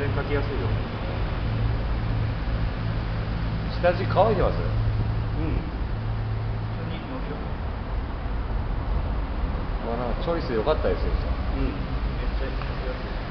然書きやすいよ。 下地乾いてます？ うん。普通に伸びる。 まあなんかチョイス良かったですよ。 うん。めっちゃ書きやすい。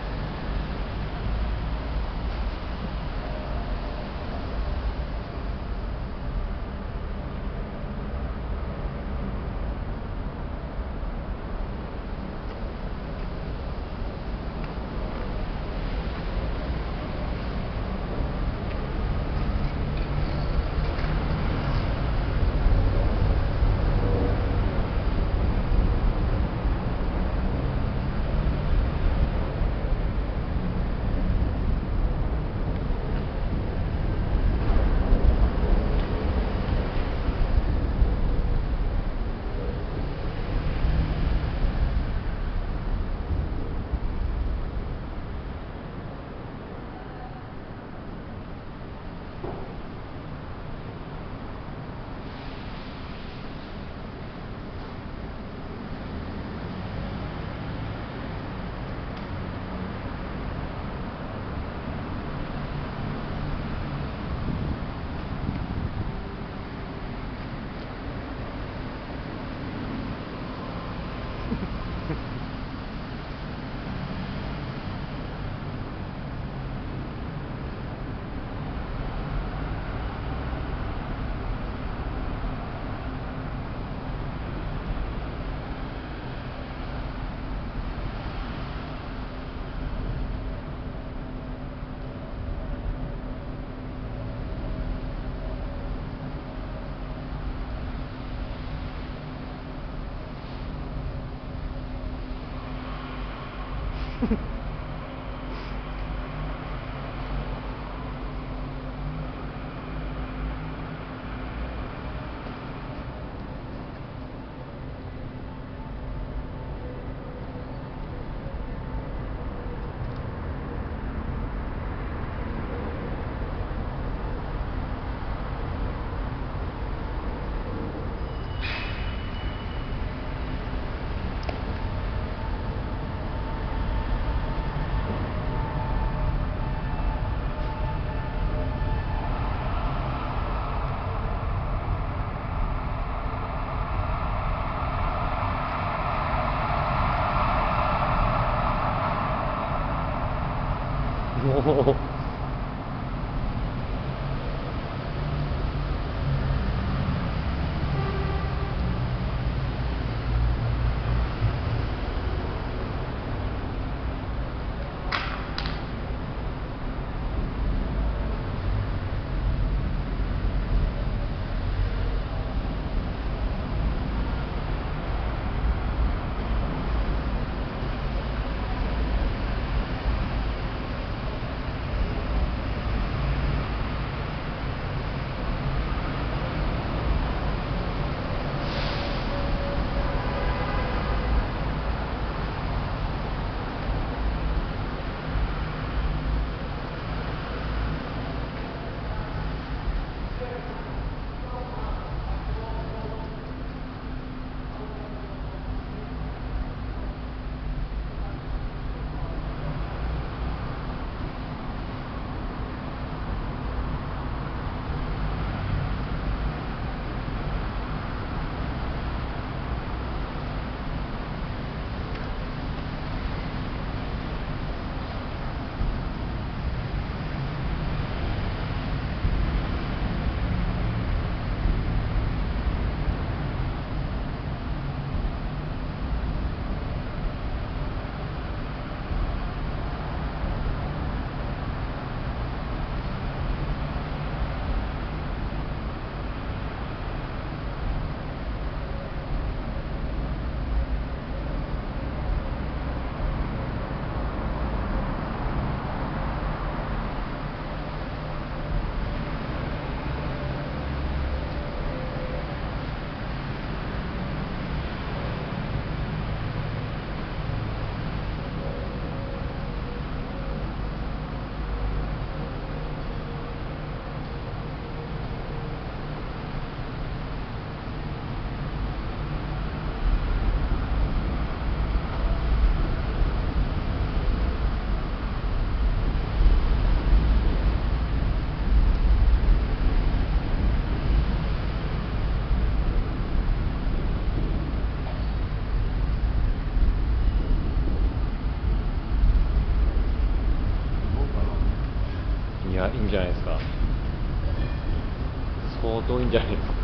おお。 や、いいんじゃないですか。相当いいんじゃないですか。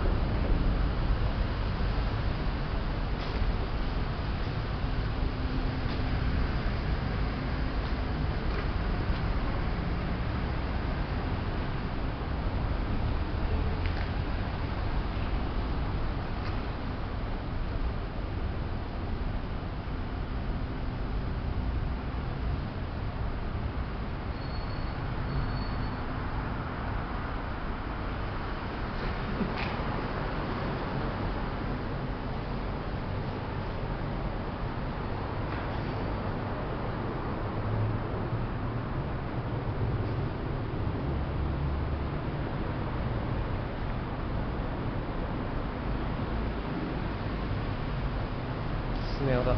スネ夫だ。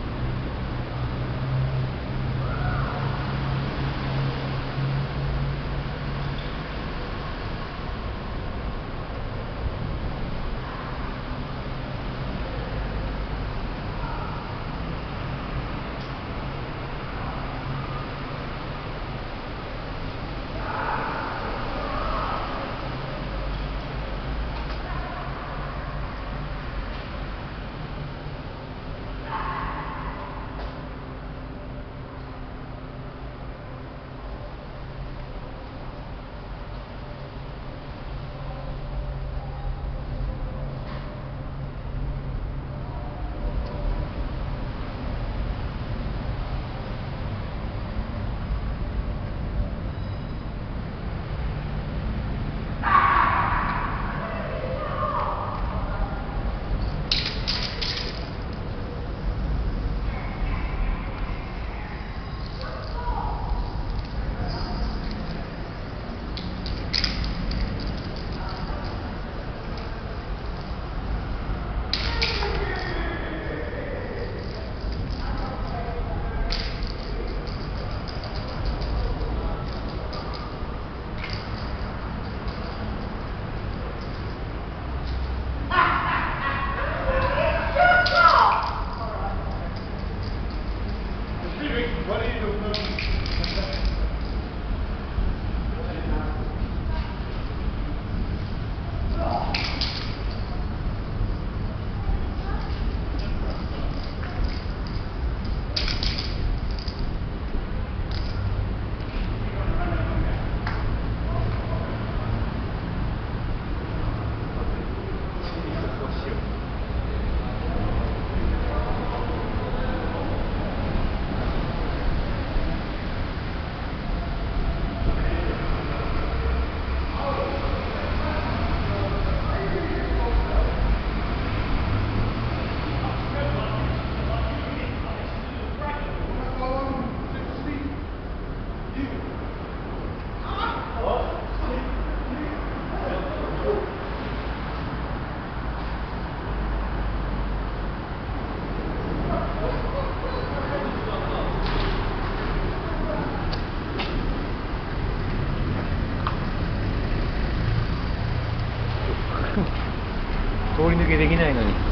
通り抜けできないのに。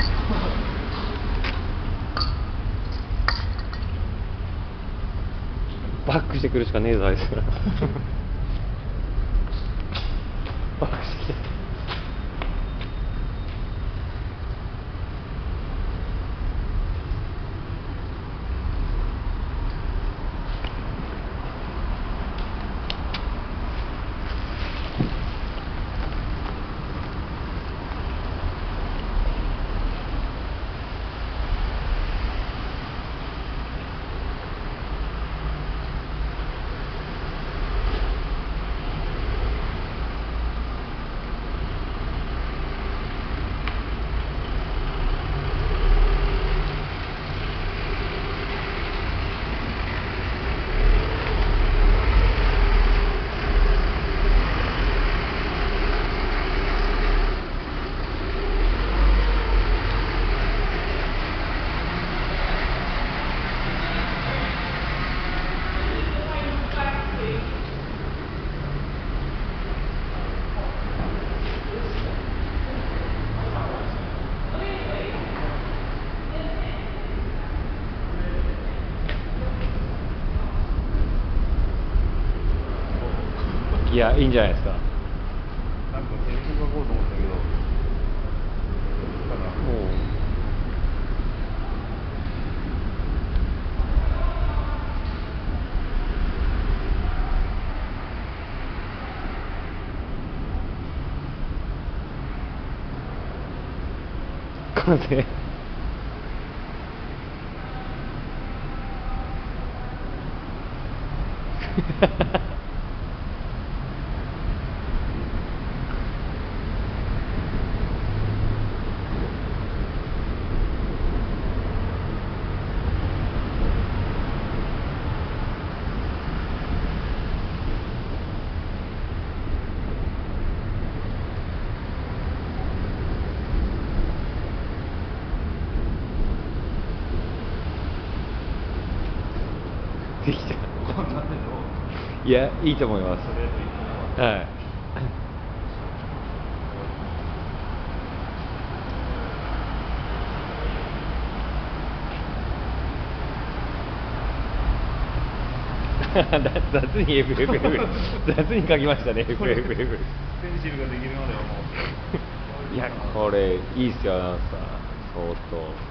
バックしてくるしかねえぞあいつら。バックしてきて。 や、いいんじゃないですか。 なんかセリフ書こうと思ったけど、ただもう風できた。 こんなんでどう？ いや、いいと思います。 とりあえず行くのははい。雑に FFF 雑に書きましたね FFF ペンシルができるまではもういやこれいいっすよアナウンサー相当ちょっと丁寧に書いて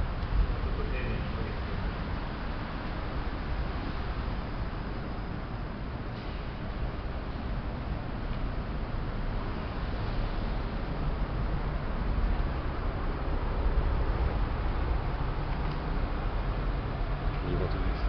いいことです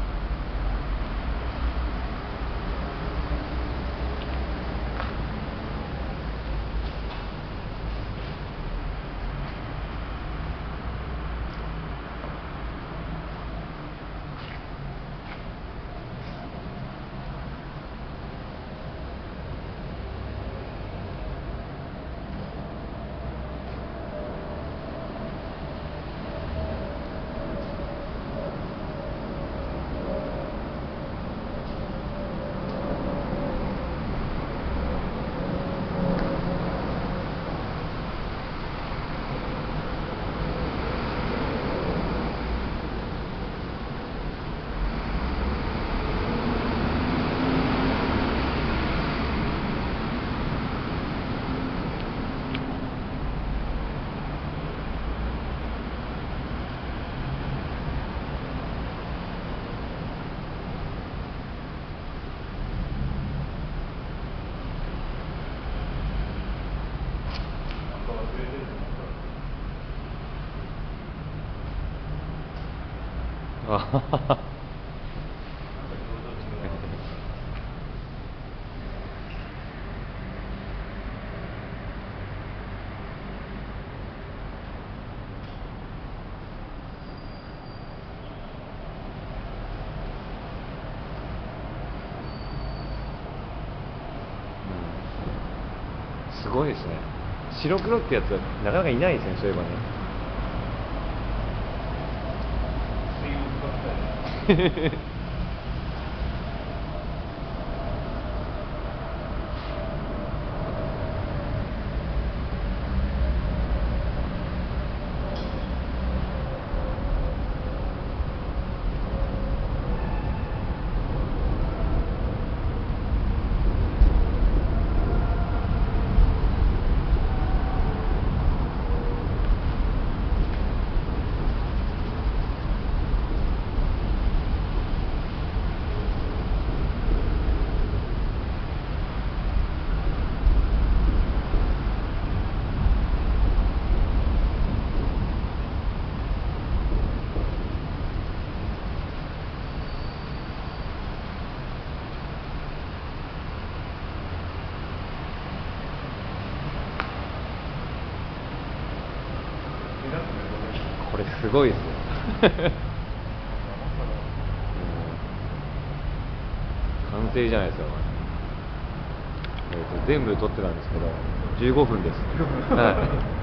なんか忘れてると思ったらあはははなんか表情違うな。 すごいですね白黒ってやつはなかなかいないですねそういえばね水を使ったりこれすごいですよ完成じゃないですかこれ全部撮ってたんですけど15分ですはい